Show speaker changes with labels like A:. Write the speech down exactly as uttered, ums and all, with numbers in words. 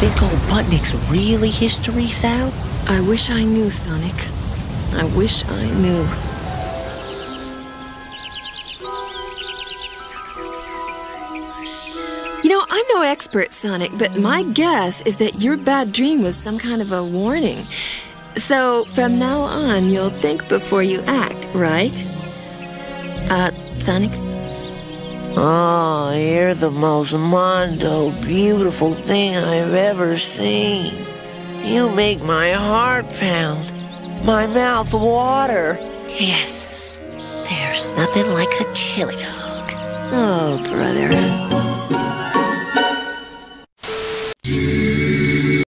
A: think old Butnick's really history, Sal?
B: I wish I knew, Sonic. I wish I knew. You know, I'm no expert, Sonic, but my guess is that your bad dream was some kind of a warning. So, from now on, you'll think before you act, right? Uh, Sonic?
A: Oh, you're the most mondo beautiful thing I've ever seen. You make my heart pound, my mouth water. Yes, there's nothing like a chili dog.
B: Oh, brother.